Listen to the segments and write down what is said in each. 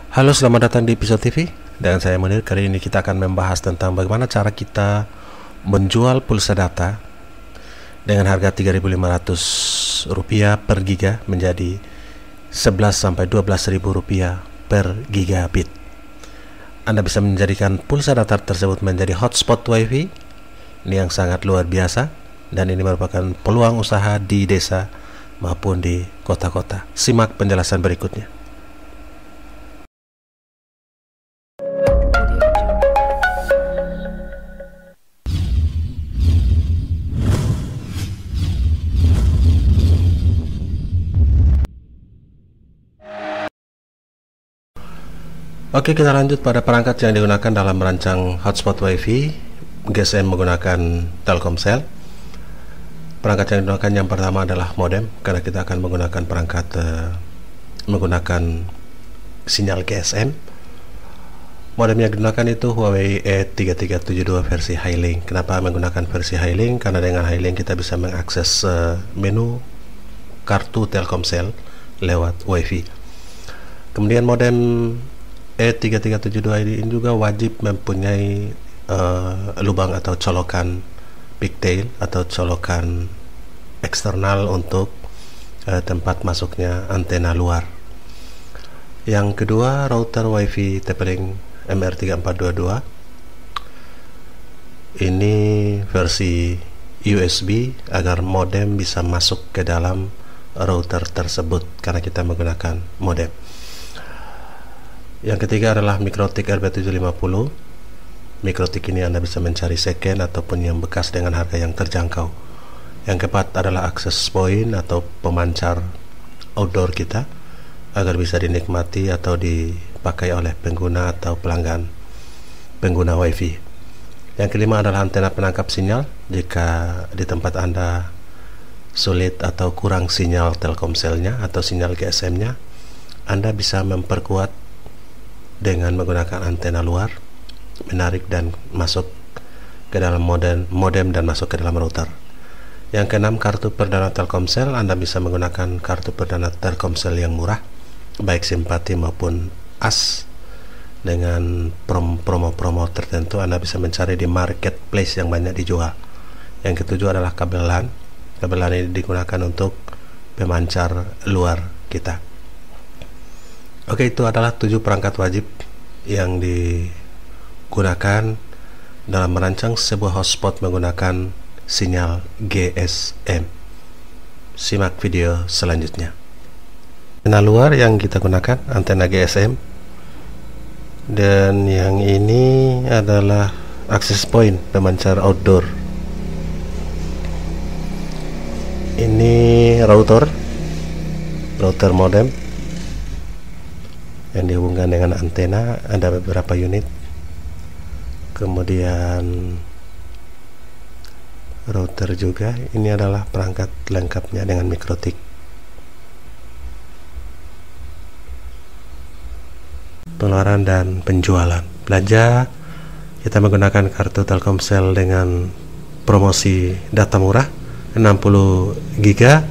Halo, selamat datang di Episode TV. Dengan saya Munir. Kali ini kita akan membahas tentang bagaimana cara kita menjual pulsa data dengan harga Rp3.500 per giga menjadi Rp11-12.000 per gigabit. Anda bisa menjadikan pulsa data tersebut menjadi hotspot WiFi. Ini yang sangat luar biasa, dan ini merupakan peluang usaha di desa maupun di kota-kota. Simak penjelasan berikutnya. Oke, kita lanjut pada perangkat yang digunakan dalam merancang hotspot WiFi GSM menggunakan Telkomsel. Perangkat yang digunakan yang pertama adalah modem, karena kita akan menggunakan perangkat menggunakan sinyal GSM. Modem yang digunakan itu Huawei E3372 versi Highlink. Kenapa menggunakan versi Highlink? Karena dengan Highlink kita bisa mengakses menu kartu Telkomsel lewat WiFi. Kemudian modem E3372 ini juga wajib mempunyai lubang atau colokan pigtail atau colokan eksternal untuk tempat masuknya antena luar. Yang kedua, router WiFi TP-Link MR3422. Ini versi USB agar modem bisa masuk ke dalam router tersebut karena kita menggunakan modem. Yang ketiga adalah Mikrotik RB750. Mikrotik ini Anda bisa mencari second ataupun yang bekas dengan harga yang terjangkau. Yang keempat adalah access point atau pemancar outdoor kita agar bisa dinikmati atau dipakai oleh pengguna atau pelanggan pengguna WiFi. Yang kelima adalah antena penangkap sinyal. Jika di tempat Anda sulit atau kurang sinyal Telkomselnya atau sinyal GSM-nya, Anda bisa memperkuat dengan menggunakan antena luar, menarik dan masuk ke dalam modem dan masuk ke dalam router. Yang keenam, kartu perdana Telkomsel. Anda bisa menggunakan kartu perdana Telkomsel yang murah, baik simpati maupun as. Dengan promo-promo tertentu Anda bisa mencari di marketplace yang banyak dijual. Yang ketujuh adalah kabel LAN. Kabel LAN ini digunakan untuk pemancar luar kita. Oke, itu adalah 7 perangkat wajib yang digunakan dalam merancang sebuah hotspot menggunakan sinyal GSM. Simak video selanjutnya. Antena luar yang kita gunakan antena GSM, dan yang ini adalah access point pemancar outdoor. Ini router modem yang dihubungkan dengan antena. Ada beberapa unit. Kemudian router juga. Ini adalah perangkat lengkapnya dengan Mikrotik. Pengeluaran dan penjualan. Belanja, kita menggunakan kartu Telkomsel dengan promosi data murah 60 giga.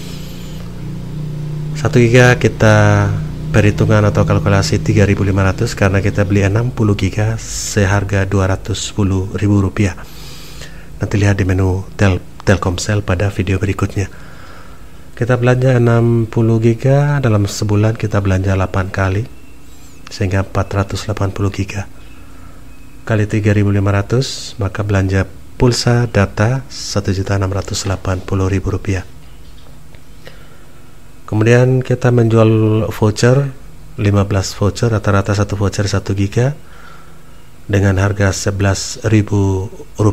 1 giga kita perhitungan atau kalkulasi Rp3.500 karena kita beli 60 giga seharga Rp210.000. Nanti lihat di menu Telkomsel pada video berikutnya. Kita belanja 60 giga dalam sebulan, kita belanja 8 kali sehingga 480 giga kali Rp3.500, maka belanja pulsa data Rp1.680.000. Kemudian kita menjual voucher 15 voucher, rata-rata satu voucher 1 giga dengan harga Rp11.000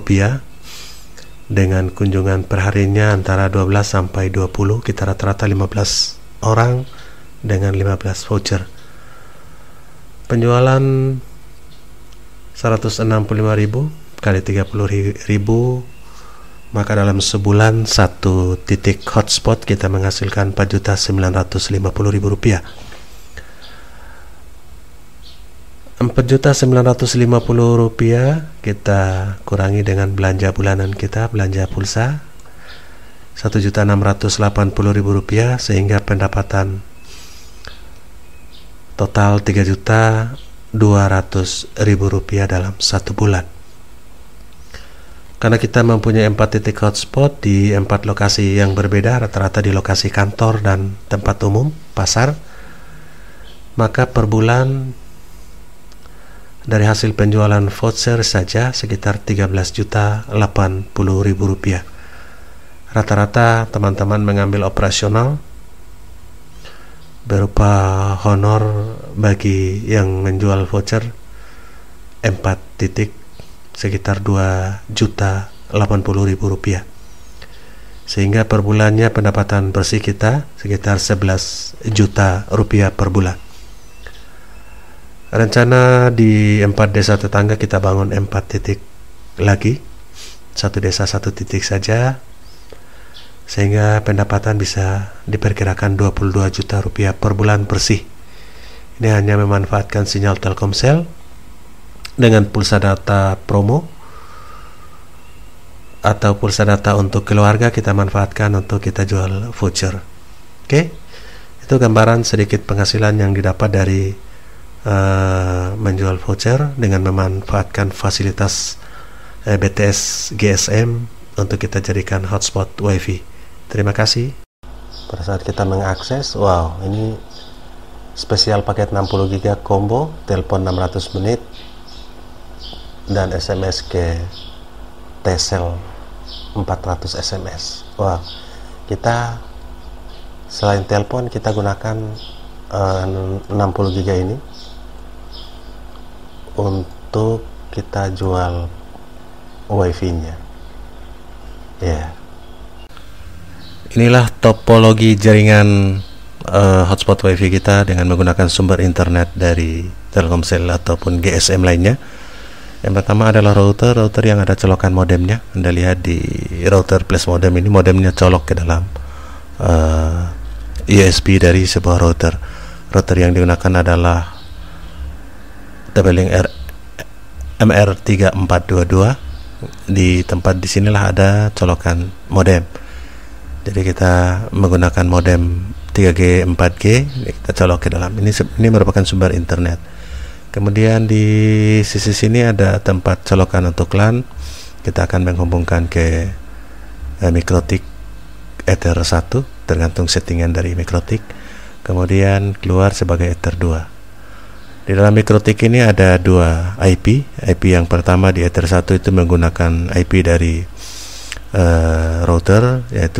dengan kunjungan perharinya antara 12 sampai 20. Kita rata-rata 15 orang dengan 15 voucher. Penjualan 165.000 kali 30.000, maka dalam sebulan satu titik hotspot kita menghasilkan Rp4.950.000. Rp4.950.000 kita kurangi dengan belanja bulanan kita, belanja pulsa Rp1.680.000, sehingga pendapatan Total 3.200.000 rupiah dalam 1 bulan. Karena kita mempunyai 4 titik hotspot di 4 lokasi yang berbeda, rata-rata di lokasi kantor dan tempat umum, pasar, maka per bulan dari hasil penjualan voucher saja sekitar 13.080.000 rupiah. Rata-rata teman-teman mengambil operasional berupa honor bagi yang menjual voucher 4 titik sekitar 2.080.000 rupiah, sehingga per bulannya pendapatan bersih kita sekitar 11 juta rupiah per bulan. Rencana di 4 desa tetangga kita bangun 4 titik lagi, 1 desa 1 titik saja, sehingga pendapatan bisa diperkirakan 22 juta rupiah per bulan bersih. Ini hanya memanfaatkan sinyal Telkomsel dengan pulsa data promo atau pulsa data untuk keluarga kita manfaatkan untuk kita jual voucher. Oke, itu gambaran sedikit penghasilan yang didapat dari menjual voucher dengan memanfaatkan fasilitas BTS GSM untuk kita jadikan hotspot WiFi. Terima kasih. Pada saat kita mengakses, wow, ini spesial paket 60 GB combo, telepon 600 menit dan SMS ke Telcel 400 SMS. Wow, kita selain telepon kita gunakan 60 GB ini untuk kita jual WiFi-nya. Ya. Inilah topologi jaringan hotspot WiFi kita dengan menggunakan sumber internet dari Telkomsel ataupun GSM lainnya. Yang pertama adalah router yang ada colokan modemnya. Anda lihat di router plus modem ini, modemnya colok ke dalam USB dari sebuah router. Router yang digunakan adalah Tabelink MR3422. Di tempat disinilah ada colokan modem. Jadi kita menggunakan modem 3G 4G, kita colok ke dalam. Ini merupakan sumber internet. Kemudian di sisi sini ada tempat colokan untuk LAN. Kita akan menghubungkan ke Mikrotik Ether 1, tergantung settingan dari Mikrotik. Kemudian keluar sebagai Ether 2. Di dalam Mikrotik ini ada 2 IP. IP yang pertama di Ether 1 itu menggunakan IP dari router, yaitu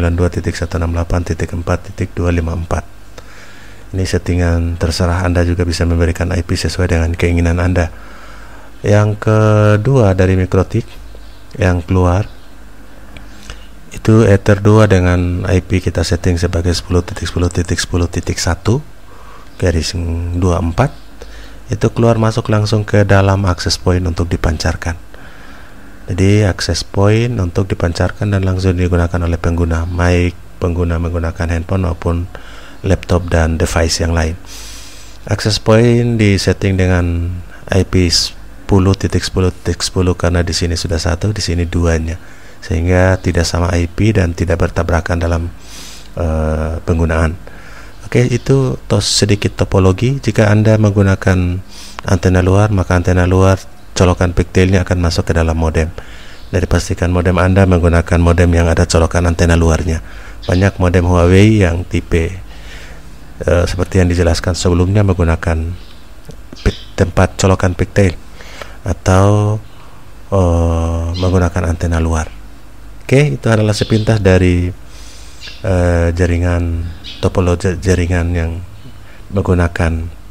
192.168.4.254. Ini settingan terserah, Anda juga bisa memberikan IP sesuai dengan keinginan Anda. Yang kedua dari Mikrotik yang keluar itu Ether 2 dengan IP kita setting sebagai 10.10.10.1 garis 24. Itu keluar masuk langsung ke dalam access point untuk dipancarkan. Jadi access point untuk dipancarkan dan langsung digunakan oleh pengguna, baik pengguna menggunakan handphone maupun laptop dan device yang lain. Access point disetting dengan IP 10.10.10 karena di sini sudah 1, di sini 2-nya, sehingga tidak sama IP dan tidak bertabrakan dalam penggunaan. Oke, itu sedikit topologi. Jika Anda menggunakan antena luar, maka antena luar colokan pigtailnya akan masuk ke dalam modem. Jadi pastikan modem Anda menggunakan modem yang ada colokan antena luarnya. Banyak modem Huawei yang tipe seperti yang dijelaskan sebelumnya menggunakan tempat colokan pigtail atau menggunakan antena luar. Oke, itu adalah sepintas dari jaringan topologi jaringan yang menggunakan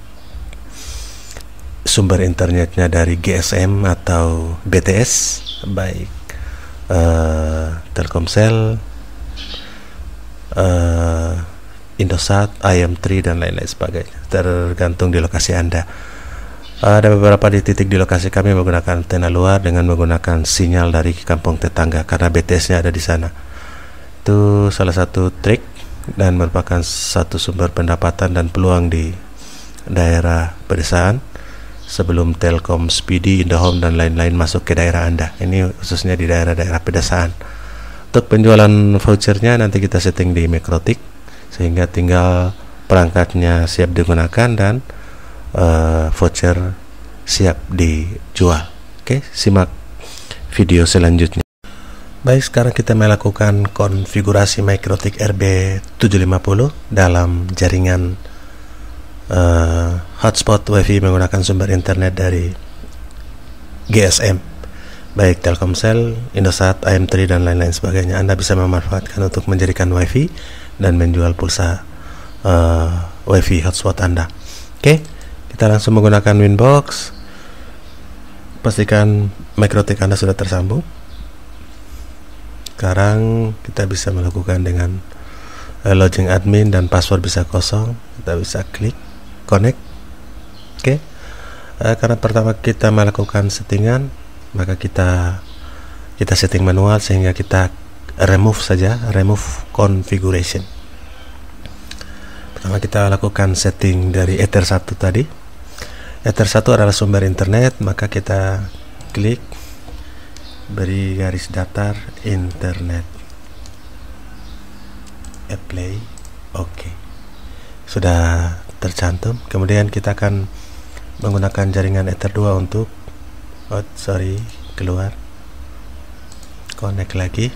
sumber internetnya dari GSM atau BTS, baik Telkomsel, Indosat, IM3 dan lain-lain sebagainya, tergantung di lokasi Anda. Ada beberapa di titik di lokasi kami menggunakan antena luar dengan menggunakan sinyal dari kampung tetangga karena BTS-nya ada di sana. Itu salah satu trik dan merupakan satu sumber pendapatan dan peluang di daerah pedesaan sebelum Telkom, Speedy, Indihome dan lain-lain masuk ke daerah Anda. Ini khususnya di daerah-daerah pedesaan. Untuk penjualan vouchernya nanti kita setting di Mikrotik, sehingga tinggal perangkatnya siap digunakan dan voucher siap dijual. Oke, simak video selanjutnya. Baik, sekarang kita melakukan konfigurasi MikroTik RB750 dalam jaringan hotspot WiFi menggunakan sumber internet dari GSM, baik Telkomsel, Indosat, AM3 dan lain-lain sebagainya. Anda bisa memanfaatkan untuk menjadikan WiFi dan menjual pulsa WiFi hotspot Anda. Oke, kita langsung menggunakan Winbox. Pastikan MikroTik Anda sudah tersambung. Sekarang kita bisa melakukan dengan login admin dan password bisa kosong. Kita bisa klik connect. Oke. Karena pertama kita melakukan settingan, maka kita setting manual sehingga kita remove configuration. Pertama kita lakukan setting dari Ether 1 tadi. Ether 1 adalah sumber internet, maka kita klik beri garis datar internet, apply, oke. Sudah tercantum. Kemudian kita akan menggunakan jaringan Ether 2 untuk keluar, connect lagi.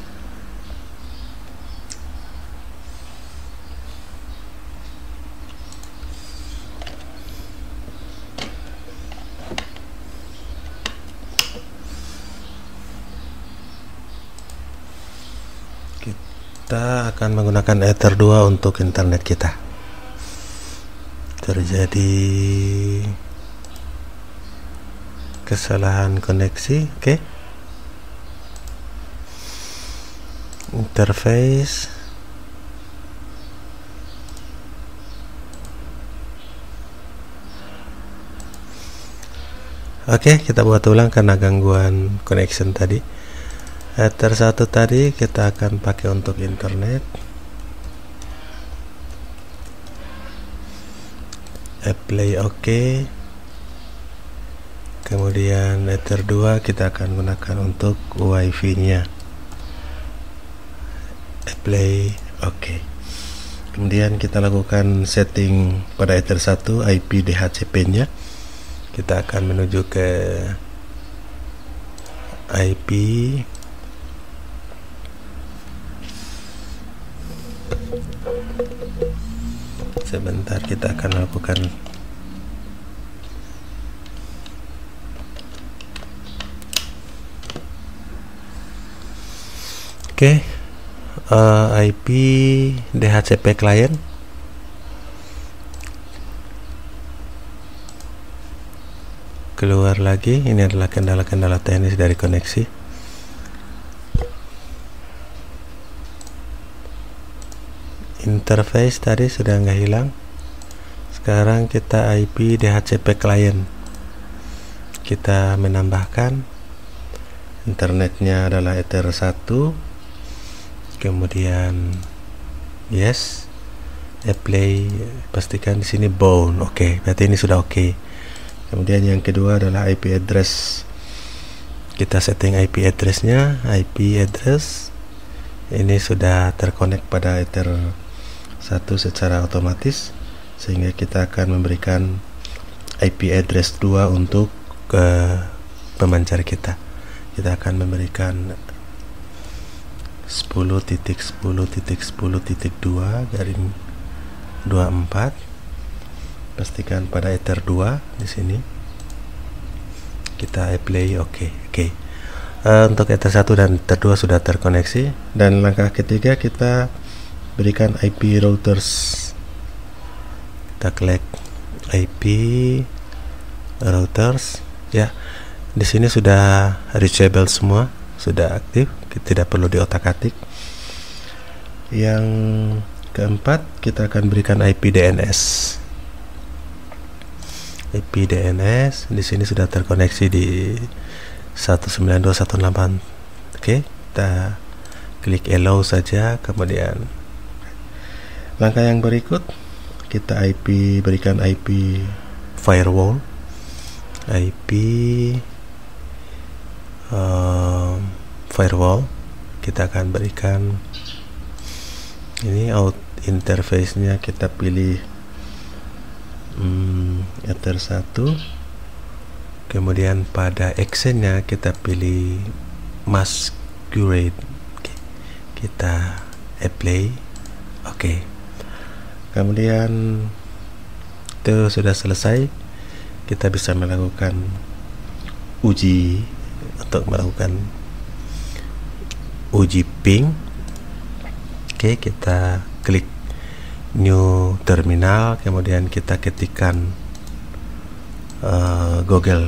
Kita akan menggunakan Ether 2 untuk internet kita. Terjadi kesalahan koneksi. Oke. Interface. Oke, kita buat ulang karena gangguan connection tadi. Ether 1 tadi kita akan pakai untuk internet. Apply oke. Kemudian Ether 2 kita akan gunakan untuk WiFi nya. Apply oke. Kemudian kita lakukan setting pada Ether 1 IP DHCP nya. Kita akan menuju ke IP sebentar, kita akan lakukan IP DHCP client. Keluar lagi. Ini adalah kendala-kendala teknis dari koneksi. Interface tadi sudah nggak hilang. Sekarang kita IP DHCP client. Kita menambahkan internetnya adalah Ether 1. Kemudian yes, apply, pastikan di sini bound. Oke, berarti ini sudah oke. Kemudian yang kedua adalah IP address. Kita setting IP addressnya. IP address ini sudah terkonek pada Ether 1 secara otomatis, sehingga kita akan memberikan IP address 2 untuk pemancar kita. Kita akan memberikan 10.10.10.2/24. Pastikan pada Ether 2 di sini. Kita apply oke. Untuk Ether 1 dan Ether 2 sudah terkoneksi, dan langkah ketiga kita berikan IP routers. Kita klik IP routers ya. Di sini sudah reachable semua, sudah aktif, tidak perlu diotak-atik. Yang keempat kita akan berikan IP DNS. IP DNS di sini sudah terkoneksi di 192.168. Oke, kita klik allow saja. Kemudian langkah yang berikut kita berikan IP firewall. IP firewall kita akan berikan ini out interface nya, kita pilih Ether 1. Kemudian pada actionnya kita pilih masquerade. Kita apply. Oke. Kemudian itu sudah selesai. Kita bisa melakukan uji untuk melakukan uji ping. Oke, kita klik new terminal, kemudian kita ketikkan Google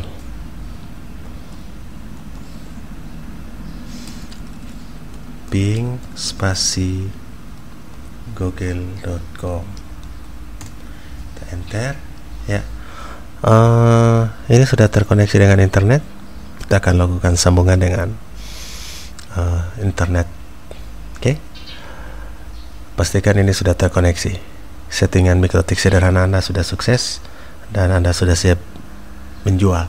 ping spasi google.com, kita enter ya. Ini sudah terkoneksi dengan internet. Kita akan lakukan sambungan dengan internet. Oke. Pastikan ini sudah terkoneksi. Settingan MikroTik sederhana Anda sudah sukses dan Anda sudah siap menjual.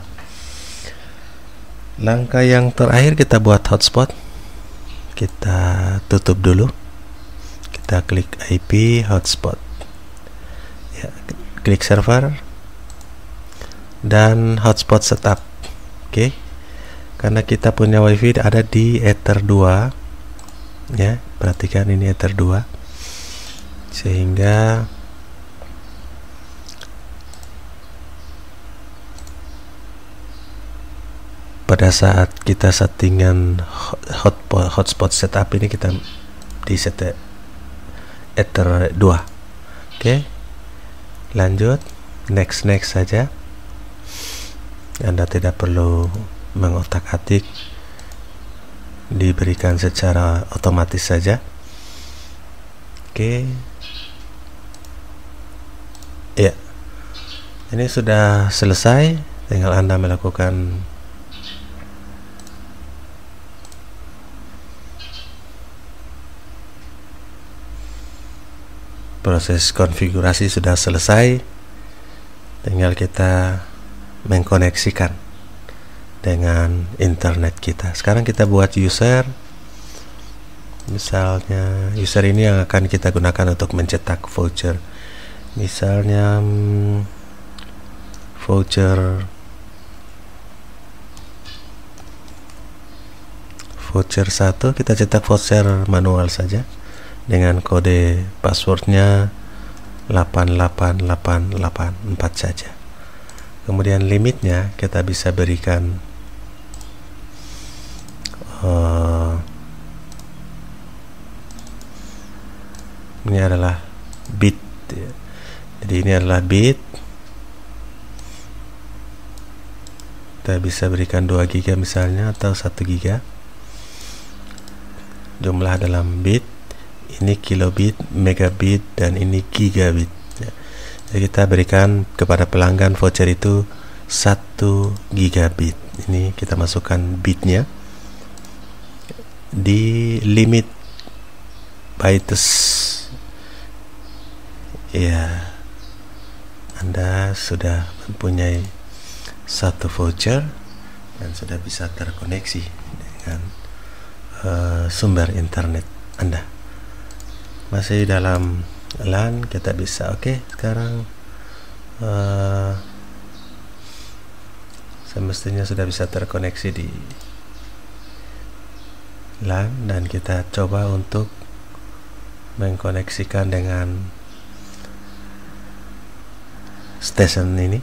Langkah yang terakhir, kita buat hotspot. Kita tutup dulu. Kita klik IP hotspot. Ya, klik server dan hotspot setup. Oke. Karena kita punya WiFi ada di Ether 2. Ya, perhatikan ini Ether 2. Sehingga pada saat kita settingan hotspot setup ini, kita di set Ether 2. Oke. Lanjut, next saja. Anda tidak perlu mengotak-atik, diberikan secara otomatis saja. Oke. Ya, ini sudah selesai. Tinggal Anda melakukan proses konfigurasi, sudah selesai. Tinggal kita mengkoneksikan dengan internet kita. Sekarang kita buat user. Misalnya user ini yang akan kita gunakan untuk mencetak voucher. Misalnya voucher 1, kita cetak voucher manual saja dengan kode passwordnya 88884 saja. Kemudian limitnya kita bisa berikan ini adalah bit. Jadi ini adalah bit. Kita bisa berikan 2 GB misalnya, atau 1 GB. Jumlah dalam bit. Ini kilobit, megabit, dan ini gigabit. Jadi kita berikan kepada pelanggan voucher itu 1 gigabit. Ini kita masukkan bitnya di limit bytes. Ya, Anda sudah mempunyai 1 voucher dan sudah bisa terkoneksi dengan sumber internet Anda. Masih dalam LAN, kita bisa sekarang semestinya sudah bisa terkoneksi di LAN, dan kita coba untuk mengkoneksikan dengan station ini.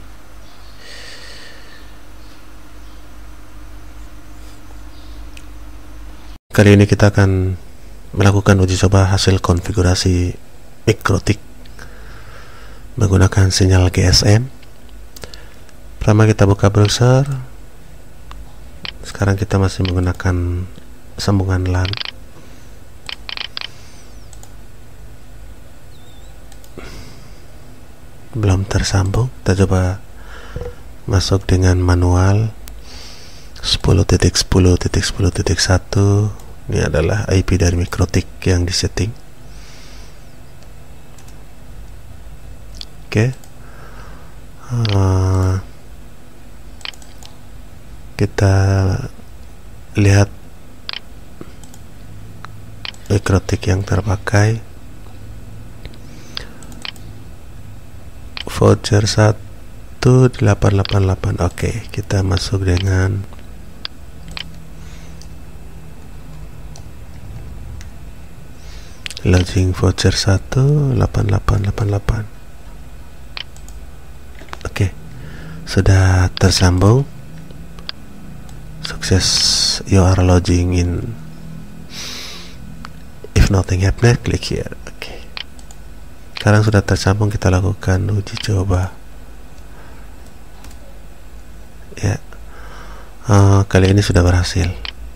Kali ini kita akan melakukan uji coba hasil konfigurasi MikroTik menggunakan sinyal GSM. Pertama kita buka browser. Sekarang kita masih menggunakan sambungan LAN. Belum tersambung. Kita coba masuk dengan manual 10.10.10.1. Ini adalah IP dari MikroTik yang disetting. Oke. Kita lihat MikroTik yang terpakai. voucher 1888. Oke, kita masuk dengan lodging voucher 18888. Oke, sudah tersambung. Sukses, you are lodging in. If nothing happens, click here. Oke, sekarang sudah tersambung, kita lakukan uji coba ya. Kali ini sudah berhasil.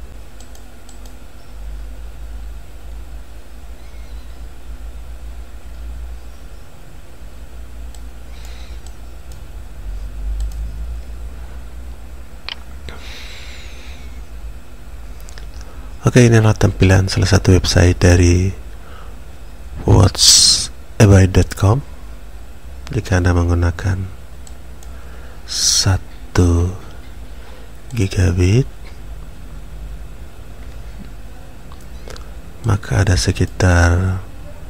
Oke, ini adalah tampilan salah satu website dari whatsabuy.com. Jika Anda menggunakan 1 gigabit, maka ada sekitar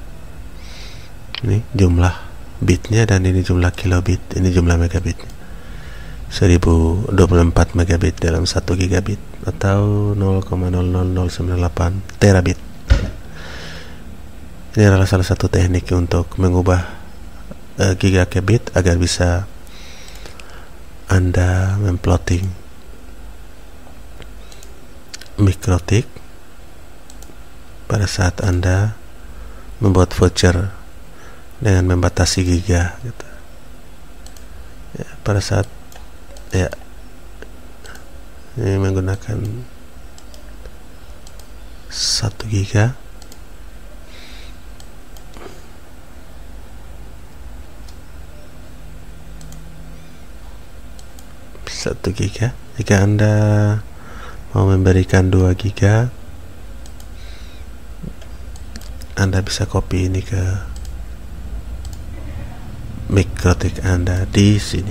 ini jumlah bitnya, dan ini jumlah kilobit, ini jumlah megabit. 1024 megabit dalam 1 gigabit atau 0,00098 terabit. Ini adalah salah satu teknik untuk mengubah gigabit agar bisa Anda memplotting mikrotik pada saat Anda membuat voucher dengan membatasi giga gitu. Ya, pada saat ya ini menggunakan 1 giga, jika Anda mau memberikan 2 giga, Anda bisa copy ini ke mikrotik Anda di sini.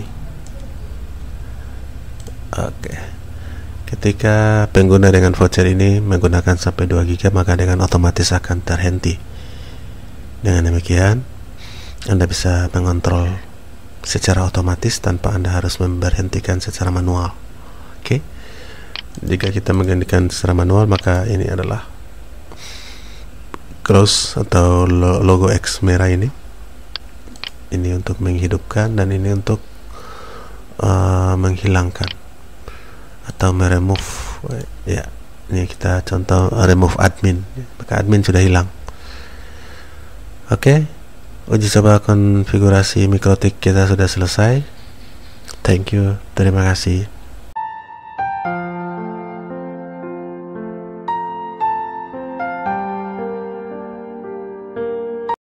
Oke. Ketika pengguna dengan voucher ini menggunakan sampai 2 giga, maka dengan otomatis akan terhenti. Dengan demikian, Anda bisa mengontrol secara otomatis tanpa Anda harus memberhentikan secara manual. Oke. Jika kita menghentikan secara manual, maka ini adalah cross atau logo X merah ini. Ini untuk menghidupkan, dan ini untuk menghilangkan atau meremove. Ya, ini kita contoh remove admin, maka admin sudah hilang. Oke, uji coba konfigurasi mikrotik kita sudah selesai. Thank you, terima kasih.